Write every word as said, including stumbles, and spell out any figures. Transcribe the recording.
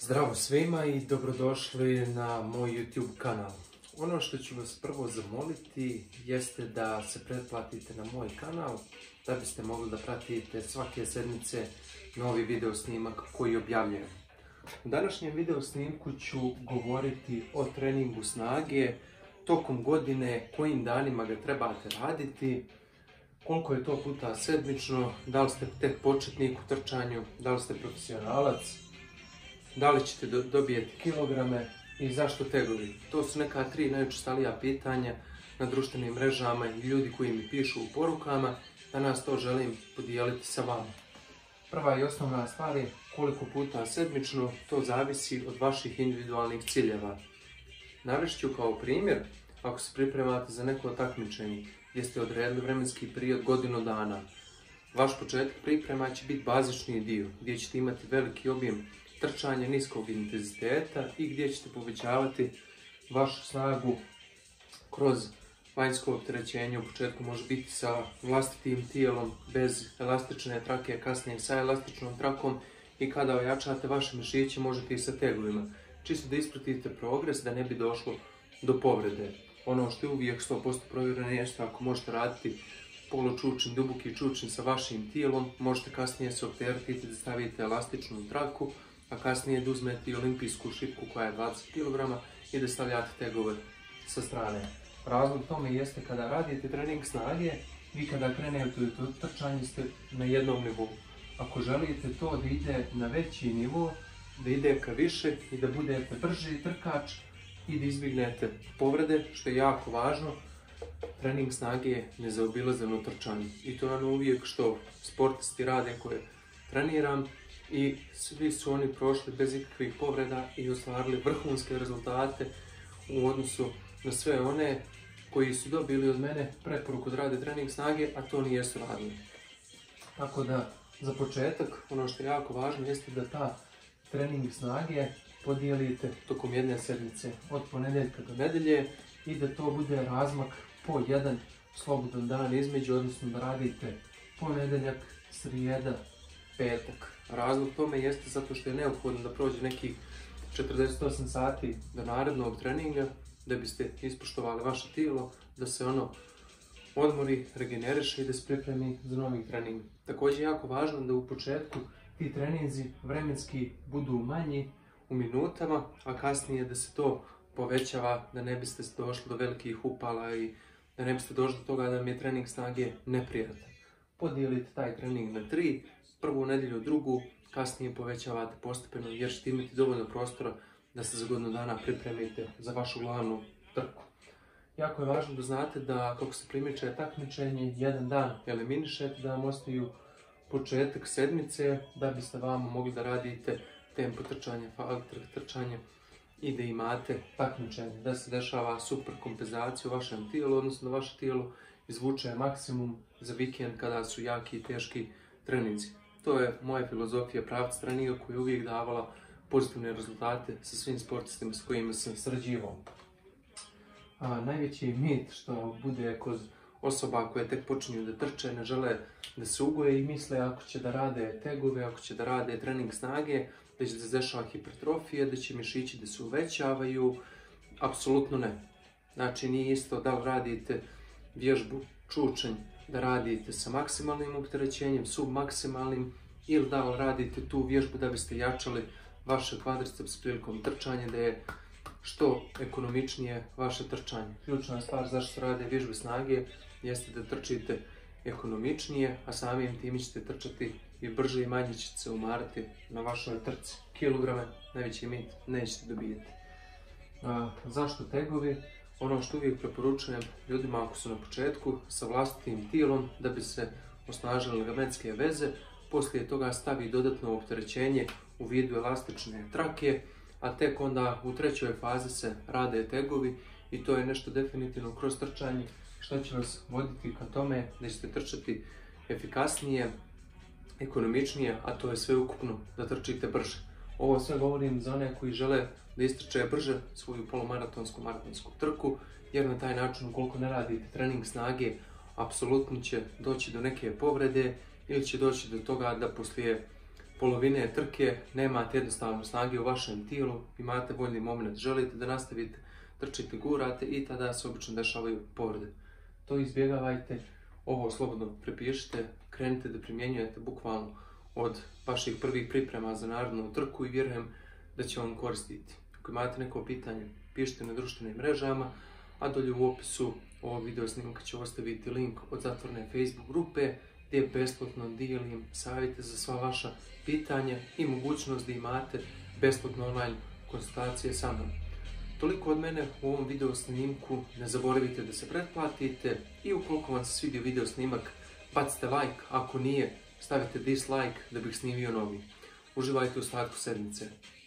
Zdravo svima i dobrodošli na moj YouTube kanal. Ono što ću vas prvo zamoliti jeste da se pretplatite na moj kanal da biste mogli da pratite svake sedmice novi video snimak koji objavljujem. U današnjem video snimku ću govoriti o treningu snage tokom godine, kojim danima ga trebate raditi, koliko je to puta sedmično, da li ste tek početnik u trčanju, da li ste profesionalac, da li ćete do, dobijeti kilograme i zašto tegovi. To su neka tri najučestalija pitanja na društvenim mrežama i ljudi koji mi pišu u porukama. Danas to želim podijeliti sa vama. Prva i osnovna stvar je koliko puta sedmično, to zavisi od vaših individualnih ciljeva. Navest ću kao primjer, ako se pripremate za neko takmičenje gdje ste odredili vremenski period godinu dana, vaš početak priprema će biti bazični dio gdje ćete imati veliki objem trčanja niskog intenziteta i gdje ćete povećavati vašu snagu kroz vanjsko opterećenje. U početku može biti sa vlastitim tijelom, bez elastične trake, kasnije sa elastičnom trakom, i kada ojačate vaše mišiće možete i sa tegovima. Čisto da ispratite progres, da ne bi došlo do povrede. Ono što je uvijek sto posto provjereno je što ako možete raditi polučučin, duboki čučin sa vašim tijelom, možete kasnije se opteretiti da stavite elastičnu traku, a kasnije da uzmete i olimpijsku šipku koja je dvadeset kilograma i da stavljate tegove sa strane. Razlog tome jeste kada radite trening snage, vi kada krenete u trčanje ste na jednom nivou. Ako želite to da ide na veći nivo, da ide ka više i da budete brži trkač i da izbjegnete povrede, što je jako važno, trening snage je nezaobilazan u trčanju. I to je ono uvijek što sportisti rade koje treniram, i svi su oni prošli bez ikakvih povreda i ostvarili vrhunske rezultate u odnosu na sve one koji su dobili od mene preporuku da rade trening snage, a to nijesu radili. Tako da, za početak, ono što je jako važno jeste da ta trening snage podijelite tokom jedne sedmice od ponedjeljka do nedelje i da to bude razmak po jedan slobodan dan između, odnosno da radite ponedjeljak, srijeda, petak. Razlog tome jeste zato što je neophodno da prođe nekih četrdeset osam sati do narednog treninga da biste ispoštovali vaše tijelo, da se ono odmori, regeneriše i da se pripremi za novi trening. Također je jako važno da u početku ti treninzi vremenski budu manji u minutama, a kasnije da se to povećava, da ne biste došli do velikih upala i da ne biste došli do toga da mi je trening snage neprijatan. Podijelite taj trening na tri, prvu nedjelju, drugu, kasnije povećavate postepeno jer ćete imati dovoljno prostora da se za godinu dana pripremite za vašu glavnu trku. Jako je važno da znate da kako se primiče takmičenje, jedan dan eliminišete, da vam ostaju početak sedmice da biste vama mogli da radite tempo trčanje, fali trčanje i da imate takmičenje, da se dešava super kompenzacija u vašem tijelu, odnosno da vaše tijelo izvuče maksimum za vikend kada su jaki i teški treninzi. To je moja filozofija pravca treninga koja je uvijek davala pozitivne rezultate sa svim sportistima s kojima sam sarađivao. A najveći mit što bude kod osoba koje tek počinju da trče, ne žele da se ugoje i misle ako će da rade tegove, ako će da rade trening snage, da će da se dešava hipertrofija, da će mišići da se uvećavaju. Apsolutno ne. Znači nije isto da li radite vježbu čučanj, da radite sa maksimalnim opterećenjem, submaksimalnim, ili da li radite tu vježbu da biste jačali vaše kvadriceps prilikom trčanja, da je što ekonomičnije vaše trčanje. Ključna stvar zašto se rade vježbe snage jeste da trčite ekonomičnije, a samim tim ćete trčati i brže i manje ćete se umarati na vašoj trci. Kilograme, najveći mit, nećete dobijeti. A, zašto tegovi? Ono što uvijek preporučujem ljudima ako su na početku sa vlastitim tijelom da bi se osnažile ligamentske veze, poslije toga stavi dodatno opterećenje u vidu elastične trake, a tek onda u trećoj fazi se rade tegovi i to je nešto definitivno kroz trčanje što će vas voditi ka tome da ćete trčati efikasnije, ekonomičnije, a to je sve ukupno da trčite brže. Ovo sve govorim za one koji žele da istrče brže svoju polumaratonsku, maratonsku trku, jer na taj način ukoliko ne radite trening snage, apsolutno će doći do neke povrede ili će doći do toga da poslije polovine trke nemate jednostavno snage u vašem tijelu, imate voljni moment, želite da nastavite, trčite, gurate i tada se obično dešavaju povrede. To izbjegavajte, ovo slobodno prepišite, krenite da primjenjujete bukvalno od vaših prvih priprema za narednu trku i vjerujem da će vam koristiti. Ako imate neko pitanje, pišite na društvenim mrežama, a dolje u opisu ovog video snimka ću ostaviti link od zatvorene Facebook grupe gdje besplatno dijelim savjete za sva vaša pitanja i mogućnost da imate besplatno online konsultacije sa mnom. Toliko od mene u ovom video snimku, ne zaboravite da se pretplatite i ukoliko vam se svidio video snimak, bacite like, ako nije, stavite dislike da bih snimio novi. Uživajte u ostatku sedmice.